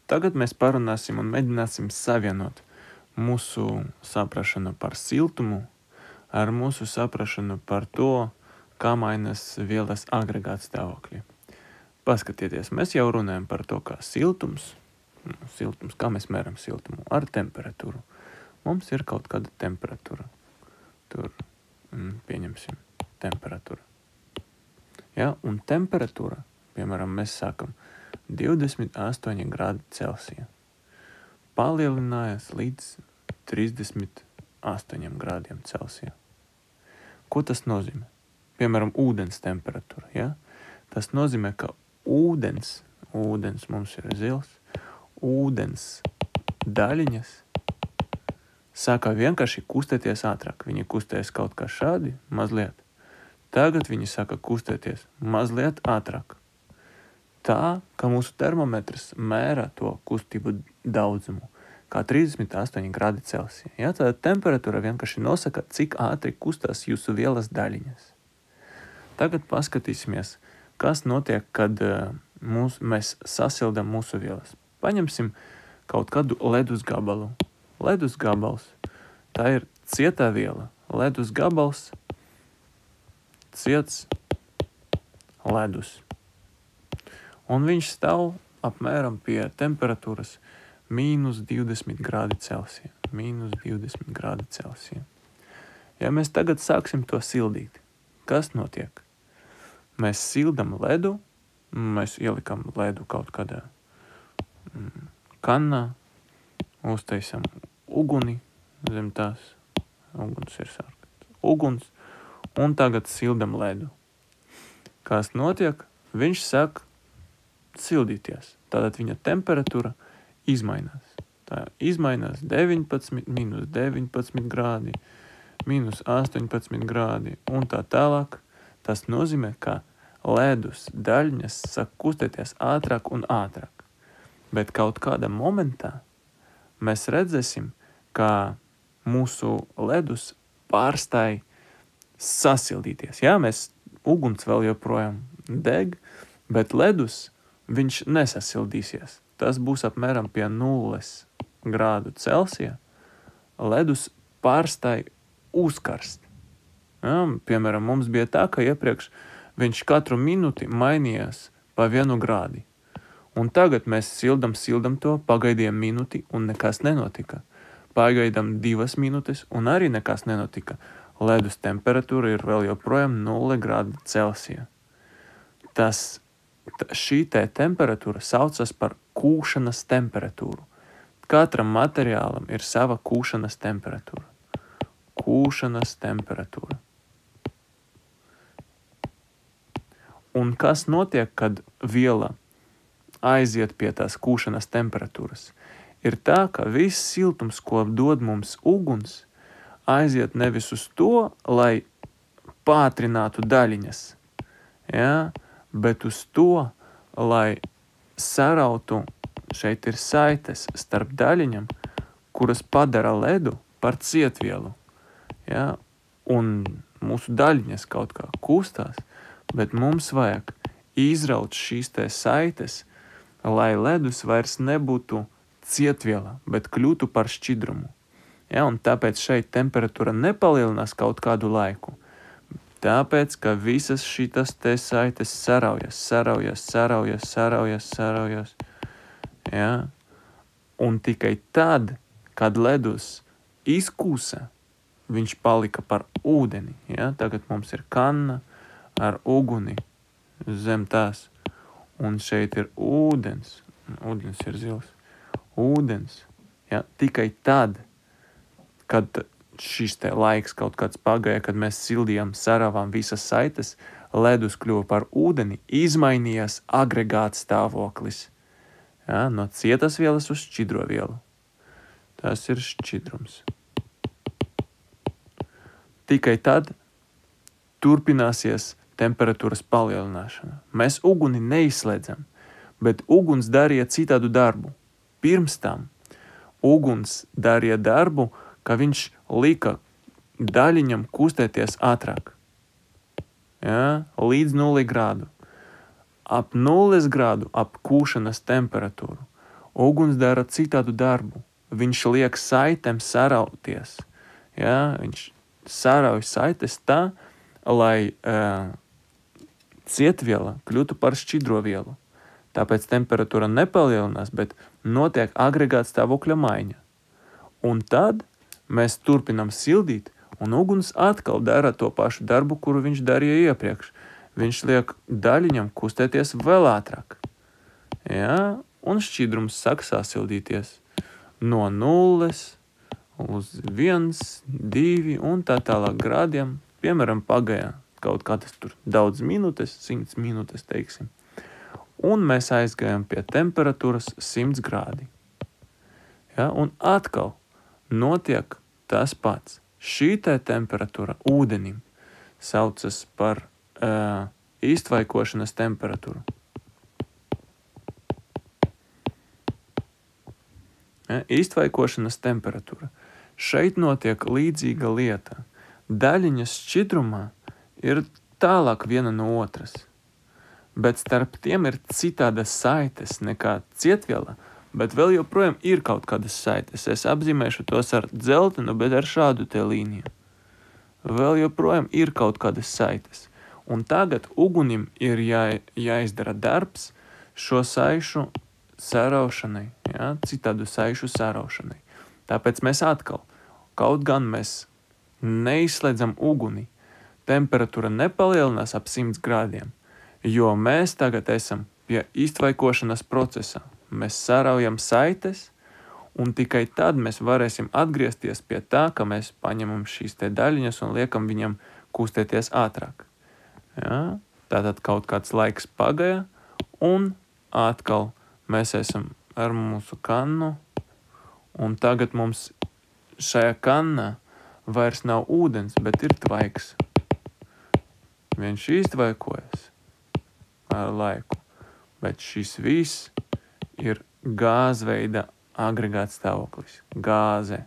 Tagad mēs parunāsim un mēģināsim savienot mūsu saprašanu par siltumu ar mūsu saprašanu par to, kā mainās vielas agregāta stāvokļi. Paskatieties, mēs jau runājam par to, kā siltums, kā mēs mēram siltumu ar temperatūru. Mums ir kaut kāda temperatūra. Tur pieņemsim temperatūru. Ja, un temperatūra, piemēram, mēs sākam 28 grādi Celsija. Palielinājās līdz 38 grādiem Celsija. Ko tas nozīmē? Piemēram, ūdens temperatūra. Ja? Tas nozīmē, ka ūdens mums ir zils, ūdens daļiņas sākā vienkārši kustēties ātrāk. Viņi kustējas kaut kā šādi, mazliet. Tagad viņi sāka kustēties mazliet ātrāk. Tā, ka mūsu termometrs mēra to kustību daudzumu, kā 38 grādi Celsija. Ja? Tāda temperatūra vienkārši nosaka, cik ātri kustās jūsu vielas daļiņas. Tagad paskatīsimies, kas notiek, kad mēs sasildam mūsu vielas. Paņemsim kaut kādu ledus gabalu. Ledus gabals, tā ir cietā viela. Ledus gabals, ciets ledus. Un viņš stāv apmēram pie temperatūras mīnus 20 grādi Celsija. Mīnus 20 grādi Celsija. Ja mēs tagad sāksim to sildīt, kas notiek? Mēs sildam ledu, mēs ielikam ledu kaut kādā kannā, uztaisam uguni zem tās. Uguns ir sārkats. Uguns. Un tagad sildam ledu. Kas notiek? Viņš sāk sildīties. Tātad viņa temperatūra izmainās. Tā izmainās 19, minus 19 grādi, minus 18 grādi un tā tālāk. Tas nozīmē, ka ledus daļiņas sāk kustēties ātrāk un ātrāk. Bet kaut kādā momentā mēs redzēsim, ka mūsu ledus pārstāj sasildīties. Jā, uguns vēl joprojām deg, bet ledus viņš nesasildīsies. Tas būs apmēram pie 0 grādu Celsija. Ledus pārstāj uzkarst. Ja, piemēram, mums bija tā, ka iepriekš viņš katru minūti mainījās pa 1 grādi. Un tagad mēs sildam to, pagaidījām minūti un nekas nenotika. Pagaidām 2 minūtes un arī nekas nenotika. Ledus temperatūra ir vēl joprojām 0 grādi Celsija. Šī temperatūra saucas par kūšanas temperatūru. Katram materiālam ir sava kūšanas temperatūra. Kūšanas temperatūra. Un kas notiek, kad viela aiziet pie tās kūšanas temperatūras? Ir tā, ka viss siltums, ko dod mums uguns, aiziet nevis uz to, lai pātrinātu daļiņas, ja? Bet uz to, lai sarautu, šeit ir saites starp daļiņam, kuras padara ledu par cietvielu. Ja? Un mūsu daļiņas kaut kā kustās, bet mums vajag izraut šīs saites, lai ledus vairs nebūtu cietviela, bet kļūtu par šķidrumu. Ja? Un tāpēc šeit temperatūra nepalielinās kaut kādu laiku. Tāpēc, ka visas šitas saites saraujas. Ja? Un tikai tad, kad ledus izkūsa, viņš palika par ūdeni. Ja? Tagad mums ir kanna ar uguni zem tās. Un šeit ir ūdens. Ūdens ir zils. Ūdens. Ja? Tikai tad, kad šis laiks kaut kāds pagāja, kad mēs sildījām, saravām visas saites, ledus kļuva par ūdeni, izmainījās agregāta stāvoklis. Ja? No cietas vielas uz šķidro vielu. Tas ir šķidrums. Tikai tad turpināsies temperatūras palielināšana. Mēs uguni neizslēdzam, bet uguns darīja citādu darbu. Pirms tam uguns darīja darbu, ka viņš lika daļiņam kustēties ātrāk. Ja? Līdz 0 grādu. Ap 0 grādu ap kūšanas temperatūru. Uguns dara citādu darbu. Viņš liek saitēm sarauties. Ja? Viņš sarauj saites tā, lai cietviela kļūtu par šķidro vielu. Tāpēc temperatūra nepalielinās, bet notiek agregāta stāvokļa maiņa. Un tad mēs turpinām sildīt, un uguns atkal dara to pašu darbu, kuru viņš darīja iepriekš. Viņš liek daļiņam kustēties vēl ātrāk. Ja? Un šķidrums sāk sasildīties no 0 uz 1, 2 un tā tālāk grādiem. Piemēram, pagāja kaut kādas tur daudz minūtes, 100 minūtes, teiksim. Un mēs aizgājām pie temperatūras 100 grādi. Ja? Un atkal notiek tas pats. Šī te temperatūra ūdenim saucas par iztvaikošanas temperatūru. Ja? Iztvaikošanas temperatūra. Šeit notiek līdzīga lieta. Daļiņas šķidrumā ir tālāk viena no otras. Bet starp tiem ir citādas saites nekā cietviela, bet vēl joprojām ir kaut kādas saites. Es apzīmēšu tos ar dzeltenu, bet ar šādu te līniju. Vēl joprojām ir kaut kādas saites. Un tagad ugunim ir jāizdara darbs šo saišu saraušanai, ja? Citādu saišu saraušanai. Tāpēc mēs atkal, kaut gan mēs neizslēdzam uguni, temperatūra nepalielinās ap 100 grādiem, jo mēs tagad esam pie iztvaikošanas procesā. Mēs saraujam saites, un tikai tad mēs varēsim atgriezties pie tā, ka mēs paņemam šīs te daļiņas un liekam viņam kustēties ātrāk. Ja? Tātad kaut kāds laiks pagāja, un atkal mēs esam ar mūsu kannu, un tagad mums šajā kannā vairs nav ūdens, bet ir tvaiks. Viņš iztvaikojas ar laiku, bet šis viss ir gāzveida agregāts stāvoklis. Gāze.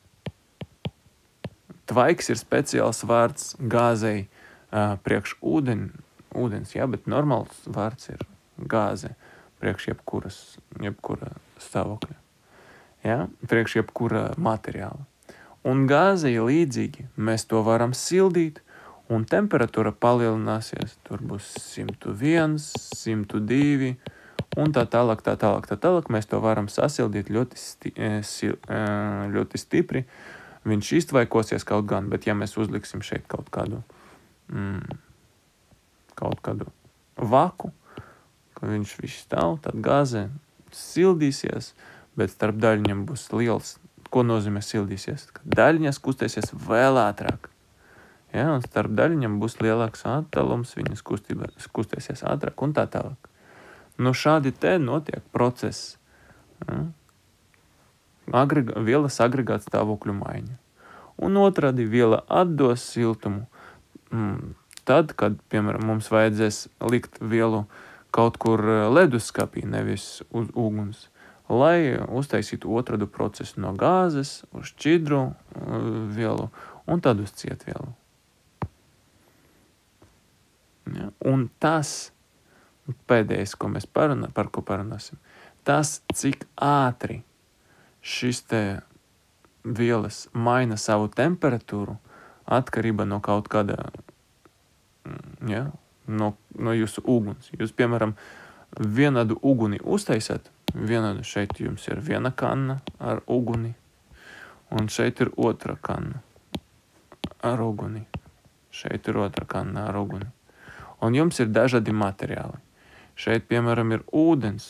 Tvaiks ir speciāls vārds gāzei priekš ūdens, jā, bet normāls vārds ir gāze priekš jebkura stāvokļa. Jā, priekš jebkura materiāla. Un gāzei līdzīgi mēs to varam sildīt, un temperatūra palielināsies. Tur būs 101, 102 un tā tālāk. Mēs to varam sasildīt ļoti stipri. Viņš iztvaikosies kaut gan, bet ja mēs uzliksim šeit kaut kādu vaku, ka viņš viss stāv, tad gāze sildīsies, bet starp daļiņiem būs liels. Ko nozīmē sildīsies? Ka daļiņas kustēsies vēl ātrāk. Ja, un starp daļiņiem būs lielāks attālums, viņas kustēsies ātrāk un tā tālāk. Nu, šādi te notiek process. Ja? Vielas agregāta stāvokļu maiņa. Un otrādi viela atdos siltumu. Tad, kad, piemēram, mums vajadzēs likt vielu kaut kur leduskapī, nevis uz uguns, lai uztaisītu otrādu procesu no gāzes uz šķidru vielu un tad uz cietvielu. Ja? Un tas, pēdējais, ko mēs par ko parunāsim, tas, cik ātri šis te vielas maina savu temperatūru atkarībā no kaut kāda, ja, no jūsu uguns. Jūs, piemēram, vienādu uguni uztaisat, šeit jums ir viena kanna ar uguni, un šeit ir otra kanna ar uguni. Šeit ir otra kanna ar uguni. Un jums ir dažādi materiāli. Šeit, piemēram, ir ūdens,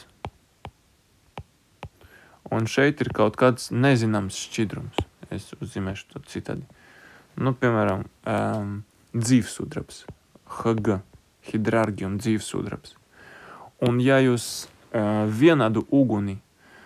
un šeit ir kaut kāds nezināms šķidrums. Es uzzīmēšu to citādi. Nu, piemēram, dzīvsudrabs, Hg, hidrārgium dzīvsudrabs. Un ja jūs vienādu uguni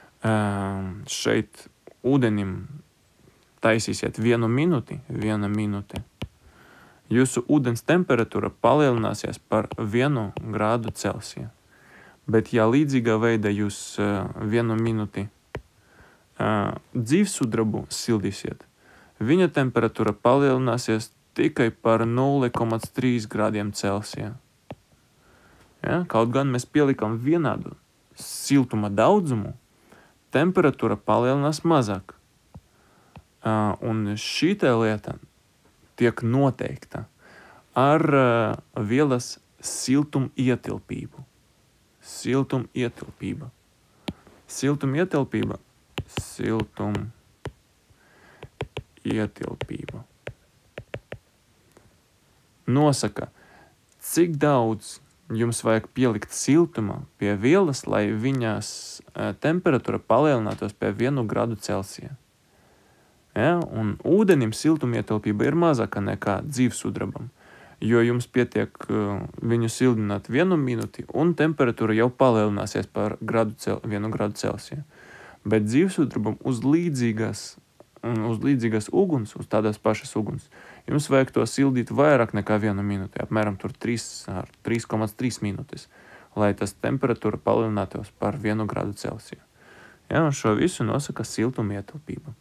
šeit ūdenim taisīsiet 1 minūte, jūsu ūdens temperatūra palielināsies par 1 grādu Celsija. Bet ja līdzīgā veidā jūs 1 minūti dzīvsudrabu sildīsiet, viņa temperatūra palielināsies tikai par 0,3 grādiem Celsija. Ja? Kaut gan mēs pielikam vienādu siltuma daudzumu, temperatūra palielinās mazāk. Un šī lieta tiek noteikta ar vielas siltumietilpību. Siltumietilpība nosaka, cik daudz jums vajag pielikt siltuma pie vielas, lai viņas temperatūra palielinātos pie 1 grādu Celsija. Ja? Un ūdenim siltumietilpība ir mazāka nekā dzīvsudrabam, jo jums pietiek viņu sildināt 1 minūti, un temperatūra jau palielināsies par 1 grādu Celsija. Bet dzīvsudrabam uz līdzīgas uguns, uz tādās pašas uguns, jums vajag to sildīt vairāk nekā 1 minūti, apmēram 3,3 minūtes, lai tas temperatūra palielinātos par 1 grādu Celsija. Ja, un šo visu nosaka siltumietilpība.